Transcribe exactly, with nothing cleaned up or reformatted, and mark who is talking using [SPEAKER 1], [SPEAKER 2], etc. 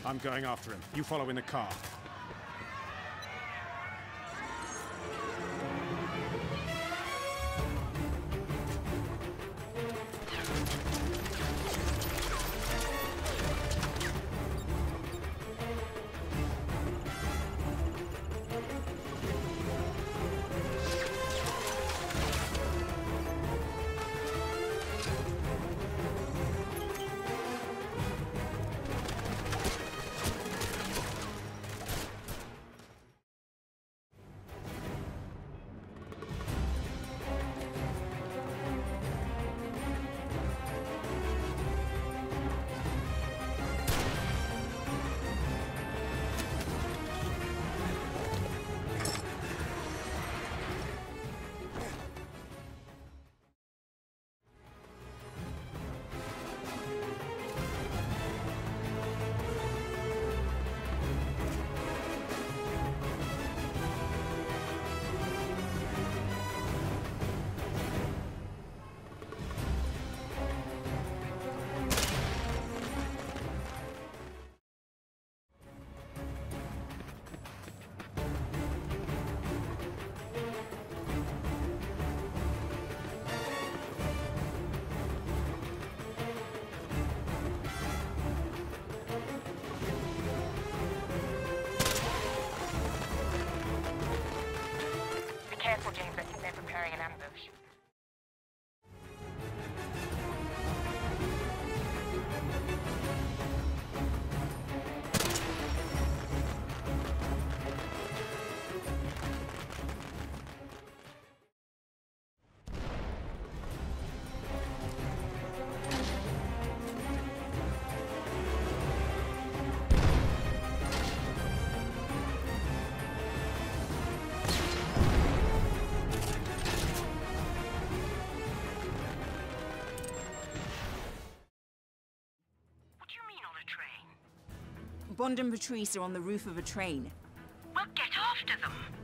[SPEAKER 1] I'm going after him. You follow in the car.
[SPEAKER 2] Careful, James. I think they're preparing an ambush.
[SPEAKER 3] Bond and Patrice are on the roof of a train.
[SPEAKER 2] Well, get after them.